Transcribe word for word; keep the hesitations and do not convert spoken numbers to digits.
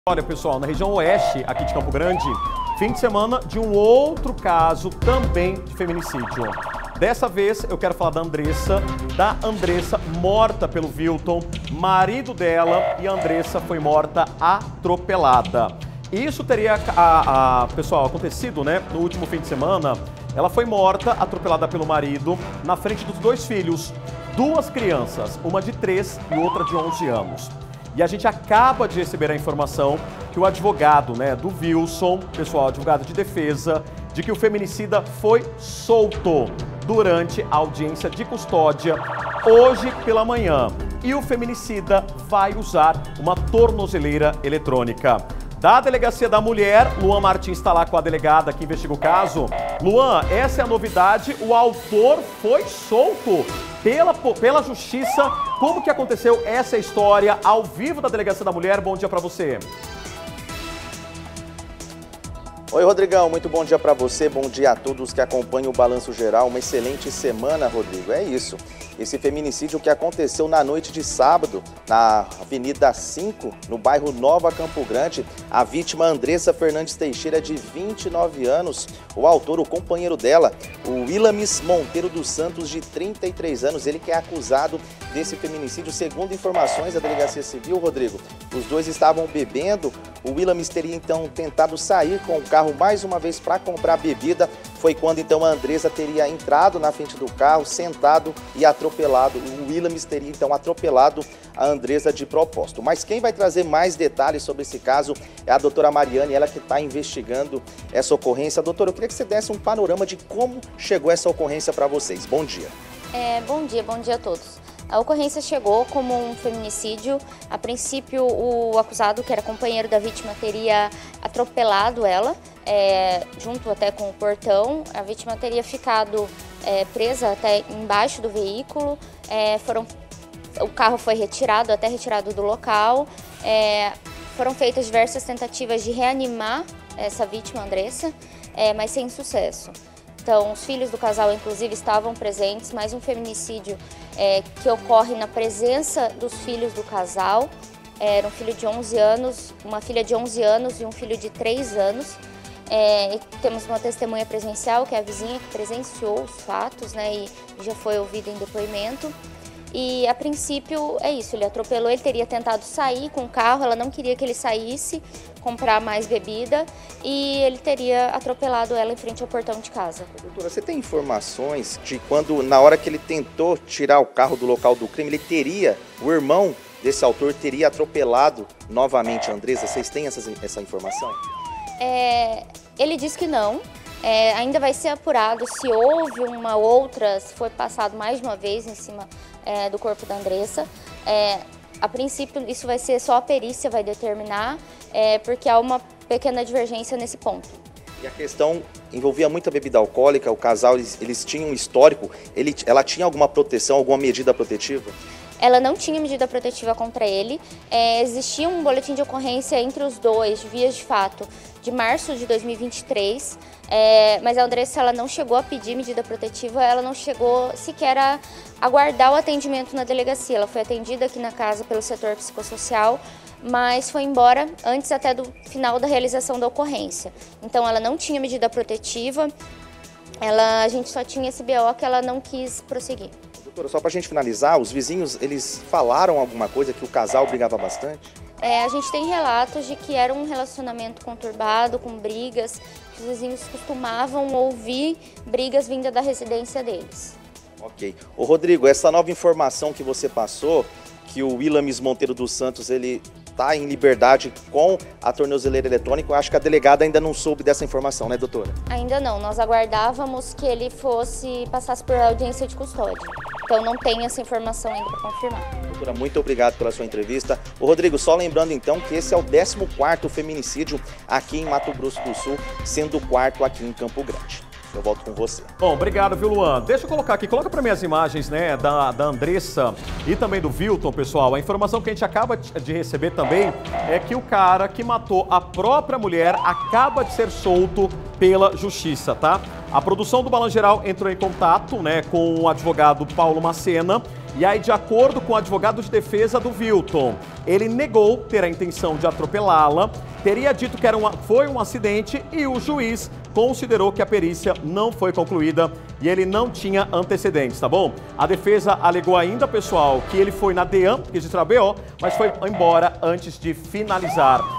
Olha, pessoal, na região oeste aqui de Campo Grande, fim de semana de um outro caso também de feminicídio. Dessa vez eu quero falar da Andressa, da Andressa morta pelo Wilton, marido dela, e a Andressa foi morta atropelada. Isso teria, a, a, pessoal, acontecido, né, no último fim de semana. Ela foi morta, atropelada pelo marido, na frente dos dois filhos, duas crianças, uma de três e outra de onze anos. E a gente acaba de receber a informação que o advogado, né, do Wilson, pessoal, advogado de defesa, de que o feminicida foi solto durante a audiência de custódia hoje pela manhã. E o feminicida vai usar uma tornozeleira eletrônica. Da Delegacia da Mulher, Luan Martins está lá com a delegada que investiga o caso. Luan, essa é a novidade, o autor foi solto pela, pela Justiça. Como que aconteceu essa história ao vivo da Delegacia da Mulher? Bom dia para você. Oi, Rodrigão, muito bom dia para você, bom dia a todos que acompanham o Balanço Geral. Uma excelente semana, Rodrigo, é isso. Esse feminicídio que aconteceu na noite de sábado, na Avenida cinco, no bairro Nova Campo Grande, a vítima Andressa Fernandes Teixeira, de vinte e nove anos, o autor, o companheiro dela, o Willamis Monteiro dos Santos, de trinta e três anos, ele que é acusado desse feminicídio. Segundo informações da Delegacia Civil, Rodrigo, os dois estavam bebendo, o Willamis teria então tentado sair com o carro mais uma vez para comprar bebida. Foi quando então a Andressa teria entrado na frente do carro, sentado e atropelado. O Willamis teria então atropelado a Andressa de propósito. Mas quem vai trazer mais detalhes sobre esse caso é a doutora Mariane, ela que está investigando essa ocorrência. Doutora, eu queria que você desse um panorama de como chegou essa ocorrência para vocês. Bom dia. É, bom dia, bom dia a todos. A ocorrência chegou como um feminicídio. A princípio, o acusado, que era companheiro da vítima, teria atropelado ela, é, junto até com o portão. A vítima teria ficado é, presa até embaixo do veículo. É, foram, o carro foi retirado, até retirado do local. É, foram feitas diversas tentativas de reanimar essa vítima, Andressa, é, mas sem sucesso. Então, os filhos do casal, inclusive, estavam presentes. Mais um feminicídio é, que ocorre na presença dos filhos do casal. Era um filho de onze anos, uma filha de onze anos e um filho de três anos. É, temos uma testemunha presencial, que é a vizinha que presenciou os fatos, né, e já foi ouvida em depoimento. E, a princípio, é isso, ele atropelou, ele teria tentado sair com o carro, ela não queria que ele saísse, comprar mais bebida, e ele teria atropelado ela em frente ao portão de casa. Doutora, você tem informações de quando, na hora que ele tentou tirar o carro do local do crime, ele teria, o irmão desse autor teria atropelado novamente a Andressa? Vocês têm essa, essa informação? É, ele diz que não. É, ainda vai ser apurado se houve uma outra, se foi passado mais de uma vez em cima é, do corpo da Andressa. É, a princípio, isso vai ser só a perícia vai determinar, é, porque há uma pequena divergência nesse ponto. E a questão envolvia muita bebida alcoólica, o casal, eles, eles tinham um histórico, ele, ela tinha alguma proteção, alguma medida protetiva? Ela não tinha medida protetiva contra ele. É, existia um boletim de ocorrência entre os dois, de vias de fato, de março de dois mil e vinte e três, é, mas a Andressa ela não chegou a pedir medida protetiva, ela não chegou sequer a aguardar o atendimento na delegacia. Ela foi atendida aqui na casa pelo setor psicossocial, mas foi embora antes até do final da realização da ocorrência. Então ela não tinha medida protetiva, ela, a gente só tinha esse B O que ela não quis prosseguir. Doutora, só para a gente finalizar, os vizinhos, eles falaram alguma coisa, que o casal brigava bastante? É, a gente tem relatos de que era um relacionamento conturbado, com brigas, que os vizinhos costumavam ouvir brigas vindas da residência deles. Ok. Ô Rodrigo, essa nova informação que você passou, que o Willamis Monteiro dos Santos, ele está em liberdade com a tornozeleira eletrônica, eu acho que a delegada ainda não soube dessa informação, né, doutora? Ainda não, nós aguardávamos que ele fosse, passasse por audiência de custódia. Então não tem essa informação ainda para confirmar. Doutora, muito obrigado pela sua entrevista. Ô Rodrigo, só lembrando então que esse é o décimo quarto feminicídio aqui em Mato Grosso do Sul, sendo o quarto aqui em Campo Grande. Eu volto com você. Bom, obrigado, viu, Luan? Deixa eu colocar aqui, coloca para mim as imagens, né, da, da Andressa e também do Wilton, pessoal. A informação que a gente acaba de receber também é que o cara que matou a própria mulher acaba de ser solto pela justiça, tá? A produção do Balanço Geral entrou em contato, né, com o advogado Paulo Macena E aí, de acordo com o advogado de defesa do Vilton, ele negou ter a intenção de atropelá-la, teria dito que era uma, foi um acidente e o juiz considerou que a perícia não foi concluída e ele não tinha antecedentes, tá bom? A defesa alegou ainda, pessoal, que ele foi na DEAN, registrar B O, mas foi embora antes de finalizar.